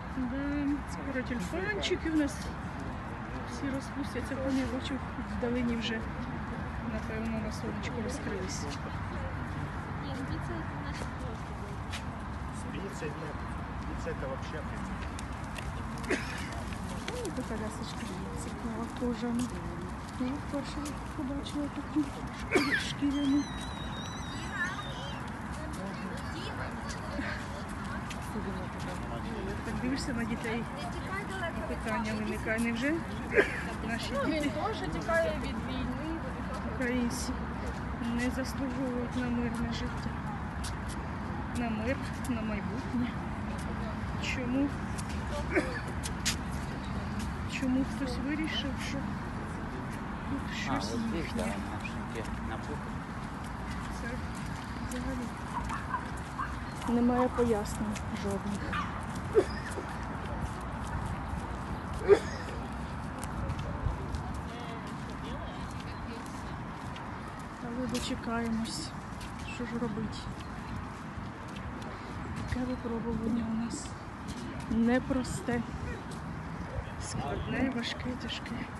Да, скоро тюльпанчики у нас всі розпустяться, вони бачу, вдалині вже, напевно, на сонечку розкрилися. Спица нет. Спица это вообще. Ось така лясочка цікава кожана. Я вперше побачила таку шкіряну. Так дивишся на дітей, питання виникає. Невже наші діти, Теж тікає від війни. українці, не заслуговують на мирне життя, на мир, на майбутнє? Чому? Чому хтось вирішив, що тут щось їхнє? Це взагалі немає пояснень жодних. Але дочекаємось, що ж робити. Таке випробування у нас непросте, складне, важке, тяжке.